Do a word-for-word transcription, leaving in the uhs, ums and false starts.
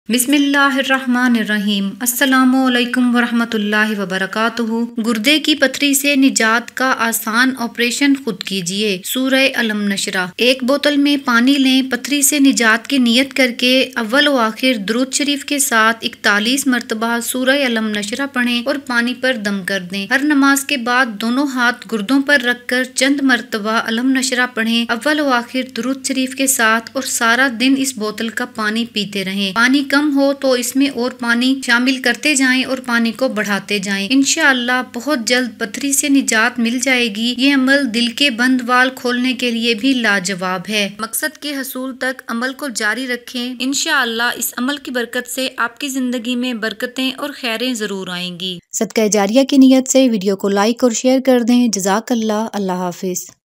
बिस्मिल्लाहिर्रहमानिर्रहीम। अस्सलामुअलैकुम वरहमतुल्लाहि वबरकातुहू। गुर्दे की पथरी से निजात का आसान ऑपरेशन खुद कीजिए। सूरह अलम नशरा। एक बोतल में पानी लें। पथरी से निजात की नियत करके अव्वल व आखिर दुरूद शरीफ के साथ इकतालीस मरतबा सूरह अलम नशरा पढ़ें और पानी पर दम कर दें। हर नमाज के बाद दोनों हाथ गुर्दों पर रखकर चंद मरतबा अलम नशरा पढ़ें अव्वल व आखिर दुरूद शरीफ के साथ और सारा दिन इस बोतल का पानी पीते रहें। पानी कम हो तो इसमें और पानी शामिल करते जाएं और पानी को बढ़ाते जाएं। इंशाअल्लाह बहुत जल्द पथरी से निजात मिल जाएगी। ये अमल दिल के बंद वाल खोलने के लिए भी लाजवाब है। मकसद के हसूल तक अमल को जारी रखें। इंशाअल्लाह इस अमल की बरकत से आपकी जिंदगी में बरकतें और खैरें जरूर आएंगी। सदका जारिया की नियत से वीडियो को लाइक और शेयर कर दें। जज़ाकल्लाह। अल्लाह हाफिज।